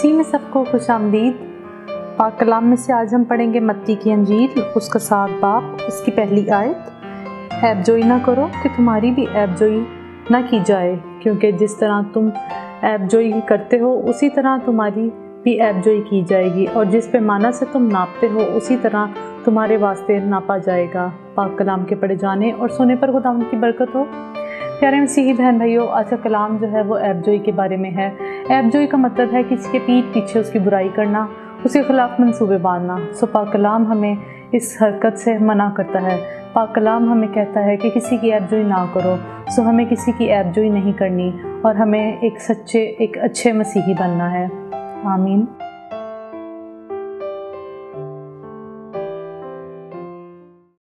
मसीह में सबको खुशामदीद। पाक कलाम में से आज हम पढ़ेंगे मत्ती की अंजील, उसका 7 बाब, उसकी पहली आयत। ऐबजोई ना करो कि तुम्हारी भी ऐबजोई ना की जाए, क्योंकि जिस तरह तुम ऐबजोई करते हो उसी तरह तुम्हारी भी ऐबजोई की जाएगी, और जिस पैमाना से तुम नापते हो उसी तरह तुम्हारे वास्ते नापा जाएगा। पाक कलाम के पढ़े जाने और सुने पर खुदा उनकी बरकत हो। प्यारे मसीही बहन भाइयों, आज का कलाम जो है वो ऐबजोई के बारे में है। ऐबजोई का मतलब है किसी के पीठ पीछे उसकी बुराई करना, उसके खिलाफ मंसूबे बांधना। सो पाक कलाम हमें इस हरकत से मना करता है। पाक कलाम हमें कहता है कि किसी की ऐबजोई ना करो। सो हमें किसी की ऐबजोई नहीं करनी और हमें एक अच्छे मसीही बनना है। आमीन।